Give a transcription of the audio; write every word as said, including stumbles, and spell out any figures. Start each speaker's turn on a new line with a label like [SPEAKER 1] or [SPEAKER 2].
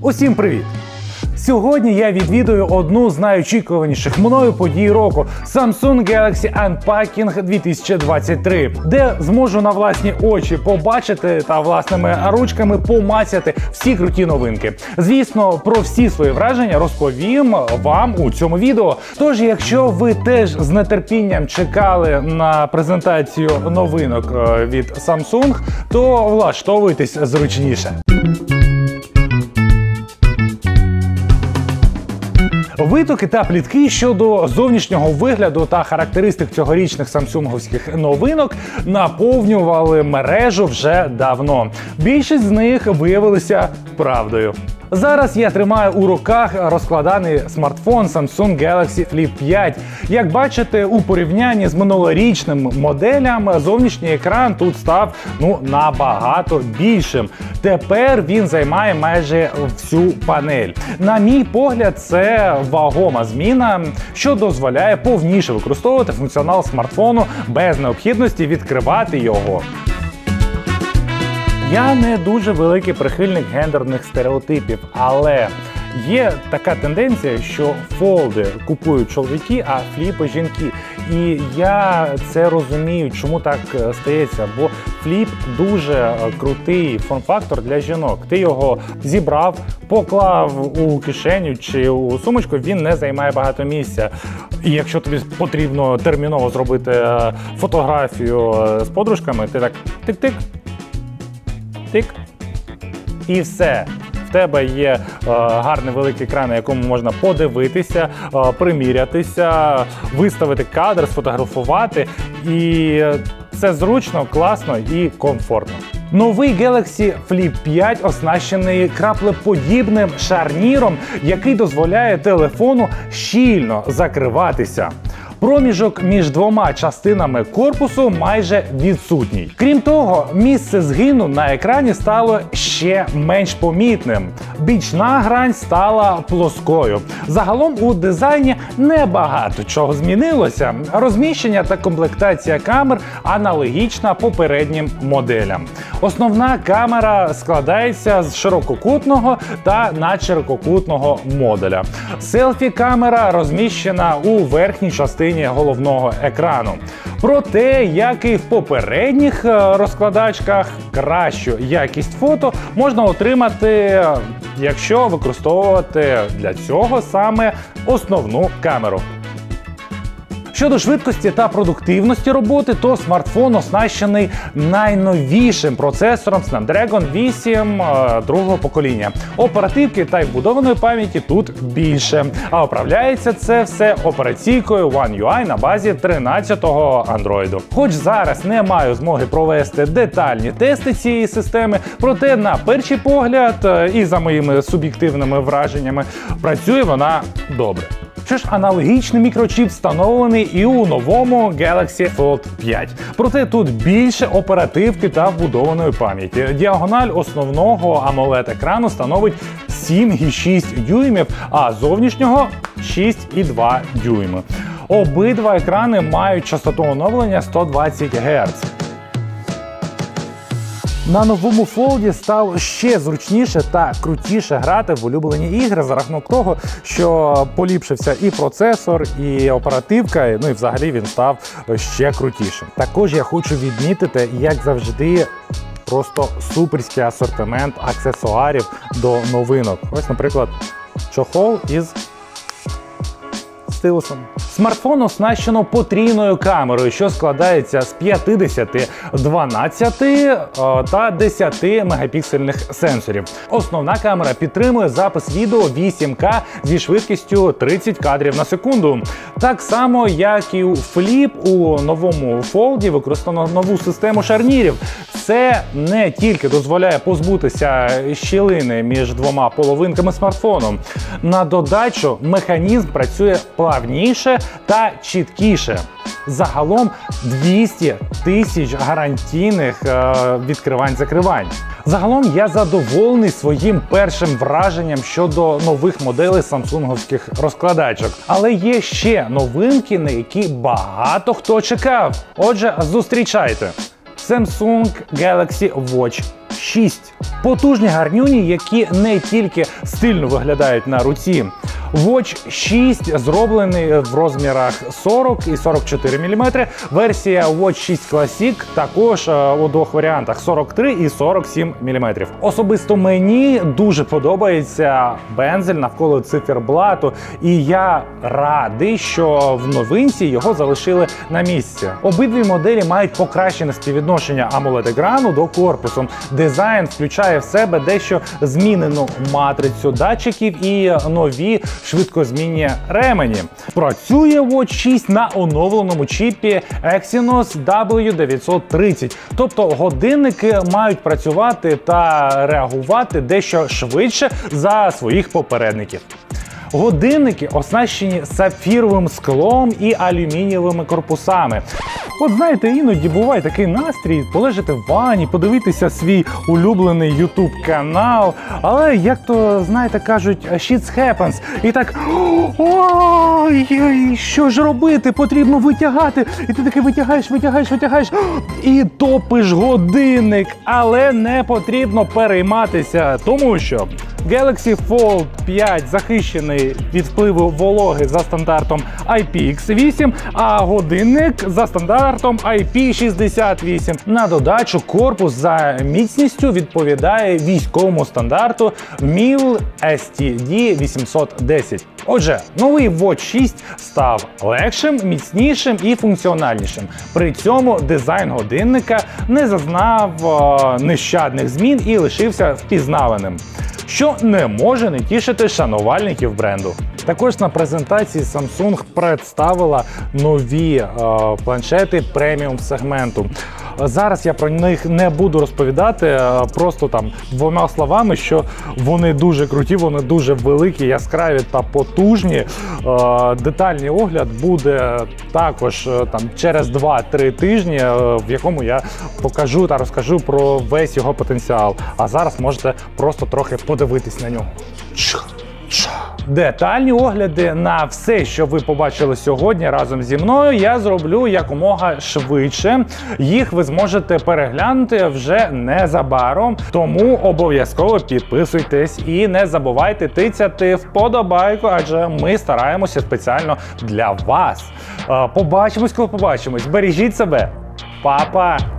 [SPEAKER 1] Усім привіт! Сьогодні я відвідую одну з найочікуваніших мною подій року – Samsung Galaxy Unpacking дві тисячі двадцять три, де зможу на власні очі побачити та власними ручками помацяти всі круті новинки. Звісно, про всі свої враження розповім вам у цьому відео. Тож, якщо ви теж з нетерпінням чекали на презентацію новинок від Samsung, то влаштовуйтесь зручніше. Витоки та плітки щодо зовнішнього вигляду та характеристик цьогорічних самсунговських новинок наповнювали мережу вже давно. Більшість з них виявилися правдою. Зараз я тримаю у руках розкладаний смартфон Samsung Galaxy Flip п'ять. Як бачите, у порівнянні з минулорічним моделям зовнішній екран тут став ну, набагато більшим. Тепер він займає майже всю панель. На мій погляд, це вагома зміна, що дозволяє повніше використовувати функціонал смартфону без необхідності відкривати його. Я не дуже великий прихильник гендерних стереотипів, але є така тенденція, що фолди купують чоловіки, а фліпи – жінки. І я це розумію, чому так стається, бо фліп дуже крутий форм-фактор для жінок. Ти його зібрав, поклав у кишеню чи у сумочку, він не займає багато місця. І якщо тобі потрібно терміново зробити фотографію з подружками, ти так тик-тик, тик, і все. В тебе є е, гарний великий екран, на якому можна подивитися, е, примірятися, виставити кадр, сфотографувати. І це зручно, класно і комфортно. Новий Galaxy Flip п'ять оснащений краплеподібним шарніром, який дозволяє телефону щільно закриватися. Проміжок між двома частинами корпусу майже відсутній. Крім того, місце згину на екрані стало ще менш помітним. Бічна грань стала плоскою. Загалом у дизайні небагато чого змінилося. Розміщення та комплектація камер аналогічна попереднім моделям. Основна камера складається з ширококутного та надширококутного модуля. Селфі-камера розміщена у верхній частині головного екрану. Проте, як і в попередніх розкладачках, кращу якість фото можна отримати, якщо використовувати для цього саме основну камеру. Щодо швидкості та продуктивності роботи, то смартфон оснащений найновішим процесором Snapdragon вісім другого покоління. Оперативки та й вбудованої пам'яті тут більше. А управляється це все операційкою One ю ай на базі тринадцятого Android. Хоч зараз не маю змоги провести детальні тести цієї системи, проте на перший погляд і за моїми суб'єктивними враженнями працює вона добре. Що ж, аналогічний мікрочіп встановлений і у новому Galaxy Fold п'ять. Проте тут більше оперативки та вбудованої пам'яті. Діагональ основного AMOLED-екрану становить сім і шість дюймів, а зовнішнього шість і два дюйми. Обидва екрани мають частоту оновлення сто двадцять герц. На новому фолді стало ще зручніше та крутіше грати в улюблені ігри за рахунок того, що поліпшився і процесор, і оперативка, ну і взагалі він став ще крутішим. Також я хочу відмітити, як завжди, просто суперський асортимент аксесуарів до новинок. Ось, наприклад, чохол із стилусом. Смартфон оснащено потрійною камерою, що складається з п'ятдесят, дванадцять та десять мегапіксельних сенсорів. Основна камера підтримує запис відео вісім ка зі швидкістю тридцять кадрів на секунду. Так само, як і у Flip, у новому Fold використано нову систему шарнірів. Це не тільки дозволяє позбутися щілини між двома половинками смартфону. На додачу механізм працює плавніше та чіткіше. Загалом двісті тисяч гарантійних е, відкривань-закривань. Загалом я задоволений своїм першим враженням щодо нових моделей самсунговських розкладачок. Але є ще новинки, на які багато хто чекав. Отже, зустрічайте! Samsung Galaxy Watch шість. Потужні гарнюні, які не тільки стильно виглядають на руці. Watch шість зроблений в розмірах сорок і сорок чотири міліметри. Версія Watch шість Classic також у двох варіантах сорок три і сорок сім міліметрів. Особисто мені дуже подобається бензель навколо циферблату, і я радий, що в новинці його залишили на місці. Обидві моделі мають покращене співвідношення AMOLED-екрану до корпусу. Дизайн включає в себе дещо змінену матрицю датчиків і нові швидкозмінні ремені. Працює Watch шість на оновленому чіпі Exynos дабл ю дев'ятсот тридцять, тобто годинники мають працювати та реагувати дещо швидше за своїх попередників. Годинники оснащені сапфіровим склом і алюмінієвими корпусами. От знаєте, іноді буває такий настрій полежати в ванні, подивитися свій улюблений YouTube канал, але як то, знаєте, кажуть, shit happens. І так, ой, що ж робити, потрібно витягати. І ти таки витягаєш, витягаєш, витягаєш і топиш годинник. Але не потрібно перейматися, тому що Galaxy Fold п'ять захищений від впливу вологи за стандартом ай пі ікс вісім, а годинник за стандартом ай пі шістдесят вісім. На додачу, корпус за міцністю відповідає військовому стандарту міл ес ті ді вісімсот десять. Отже, новий Watch шість став легшим, міцнішим і функціональнішим. При цьому дизайн годинника не зазнав е нещадних змін і лишився впізнаваним, що не може не тішити шанувальників бренду. Також на презентації Samsung представила нові е, планшети преміум сегменту. Зараз я про них не буду розповідати, просто там двома словами, що вони дуже круті, вони дуже великі, яскраві та потужні. Е, детальний огляд буде також там через два-три тижні, в якому я покажу та розкажу про весь його потенціал. А зараз можете просто трохи подивитись на нього. Детальні огляди на все, що ви побачили сьогодні разом зі мною, я зроблю якомога швидше. Їх ви зможете переглянути вже незабаром, тому обов'язково підписуйтесь і не забувайте тицяти вподобайку, адже ми стараємося спеціально для вас. Побачимось, коли побачимось. Бережіть себе. Па-па!